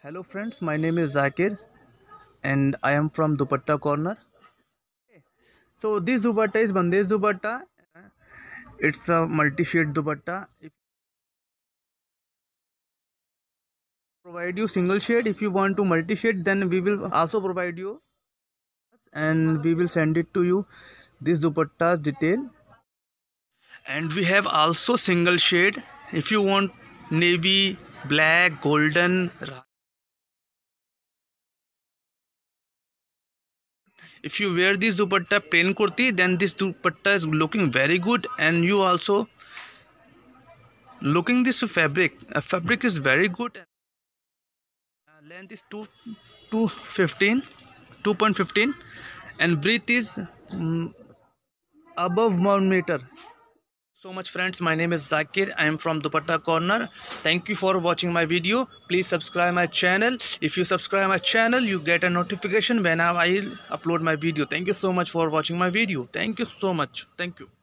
Hello friends, my name is Zakir and I am from Dupatta Corner. So this dupatta is Bandesh dupatta. It's a multi-shade dupatta. If provide you single shade, if you want to multi-shade, then we will also provide you and we will send it to you. This dupatta's detail. And we have also single shade. If you want navy, black, golden. If you wear this dupatta plain kurti, then this dupatta is looking very good, and you also looking this fabric is very good. Length is 215 2.15 and breadth is above 1 meter. So much friends, my name is Zakir. I am from Dupatta Corner. Thank you for watching my video. Please subscribe my channel. If you subscribe my channel, you get a notification when I upload my video. Thank you so much for watching my video. Thank you so much. Thank you.